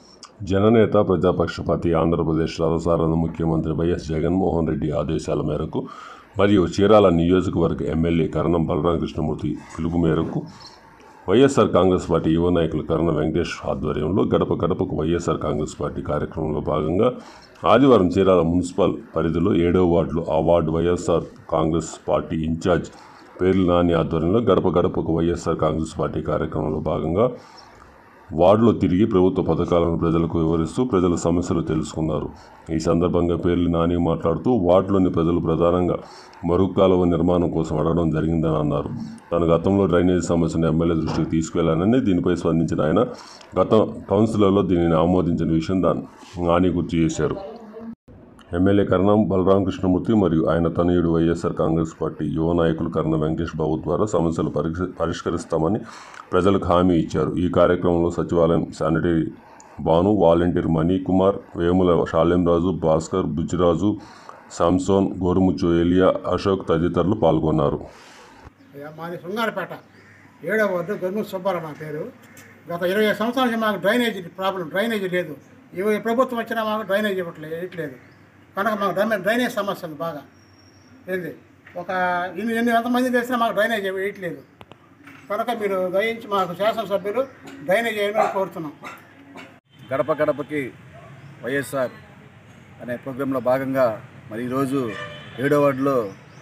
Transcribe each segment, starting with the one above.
జననేత ప్రజాపక్షపాతి ఆంధ్రప్రదేశ్ రథసారథి ముఖ్యమంత్రి వైఎస్ జగన్మోహన్ రెడ్డి ఆదేశాల మేరకు మరియు చీరాల నియోజకవర్గ ఎమ్మెల్యే కరణం బలరామకృష్ణమూర్తి పిలుపు మేరకు వైఎస్ఆర్ కాంగ్రెస్ పార్టీ యువ నాయకులు కరణ వెంకటేష్ ఆధ్వర్యంలో గడప గడపకు వైఎస్ఆర్ కాంగ్రెస్ పార్టీ కార్యక్రమంలో భాగంగా ఆదివారం చీరాల మున్సిపల్ పరిధిలో 7వ వార్డులో ఆ ward YSR Congress party in-charge Perla Nani ఆధ్వర్యంలో గడప గడపకు వైఎస్ఆర్ కాంగ్రెస్ పార్టీ కార్యక్రమంలో భాగంగా వార్డులో తిరిగి ప్రభుత్వ పథకాలను ప్రజలకు వివరిస్తూ ప్రజల సమస్యలు తెలుసుకున్నారు. ఈ సందర్భంగా పేర్లి నాని మాట్లాడుతూ వార్డులోని ప్రజలు ప్రధానంగా మరుగు కాలువ నిర్మాణం కోసం అడగడం జరిగిందని అన్నారు. తన గతంలో డ్రైనేజీ సమస్యను ఎమ్మెల్యే దృష్టికి తీసుకెళ్లానని, దీనిపై స్పందించిన ఆయన గత కౌన్సిలర్లో దీనిని ఆమోదించిన విషయం నాని గుర్తు చేశారు. ఎమ్మెల్యే కరణం బలరామకృష్ణమూర్తి మరియు ఆయన తనయుడు వైఎస్ఆర్ కాంగ్రెస్ పార్టీ యువ నాయకులు కరణ వెంకటేష్ బాబు ద్వారా సమస్యలు పరిష్కరిస్తామని ప్రజలకు హామీ ఇచ్చారు. ఈ కార్యక్రమంలో సచివాలయం sanitary Bhanu, volunteer Manikumar, Vemula Salemraju, Bhaskar, Bujjiraju, Samson, Gorumuchu Elia, Ashok తదితరులు పాల్గొన్నారు. మాది శృంగారపేట 7వ వార్డు గొర్రెముచ్చు సుబ్బారావు నా పేరు. గత 20 సంవత్సరాల నుంచి మాకు డ్రైనేజీ లేదు. ప్రభుత్వం వచ్చినా మాకు డ్రైనేజీ ఇవ్వట్లేదు కనుక మాకు డ్రైనేజ్ సమస్య ఉంది బాగా. ఏంది ఒక ఎంతమంది చేసినా మాకు డ్రైనేజ్ వేయట్లేదు కనుక మీరు దయించి మాకు శాసనసభ్యులు డ్రైనేజ్ వేయమని కోరుతున్నాం. గడప గడపకి వైఎస్ఆర్ అనే ప్రోగ్రాంలో భాగంగా మరి ఈరోజు 7వ వార్డులో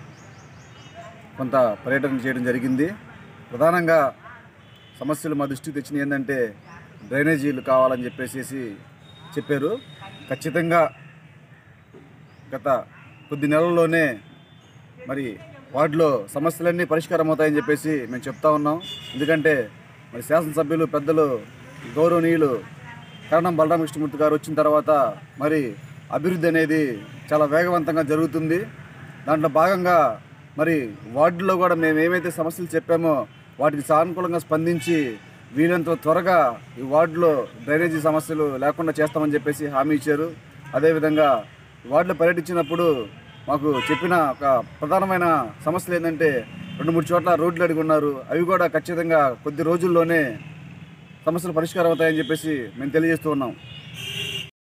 కొంత పర్యటన చేయడం జరిగింది. ప్రధానంగా సమస్యలు మా దృష్టికి తెచ్చినవి ఏంటంటే డ్రైనేజీలు కావాలని చెప్పారు. ఖచ్చితంగా గత కొద్ది నెలల్లోనే మరి వార్డులో సమస్యలన్నీ పరిష్కారం అవుతాయని మేము చెప్తా ఉన్నాం. ఎందుకంటే మరి శాసనసభ్యులు పెద్దలు గౌరవనీయులు కరణం బలరామకృష్ణమూర్తి గారు వచ్చిన తర్వాత మరి అభివృద్ధి అనేది చాలా వేగవంతంగా జరుగుతుంది. దాంట్లో భాగంగా మరి వార్డులో కూడా మేము ఏమైతే సమస్యలు చెప్పామో వాటికి సానుకూలంగా స్పందించి వీలంత త్వరగా ఈ వార్డులో డ్రైనేజీ సమస్యలు లేకుండా చేస్తామని హామీ ఇచ్చారు. అదేవిధంగా వార్డులో పర్యటించినప్పుడు మాకు చెప్పిన ఒక ప్రధానమైన సమస్యలు ఏంటంటే 2-3 చోట్ల రోడ్లు అడిగి ఉన్నారు. అవి కూడా ఖచ్చితంగా కొద్ది రోజుల్లోనే సమస్యలు పరిష్కారం అవుతాయని మేము తెలియజేస్తూ ఉన్నాం.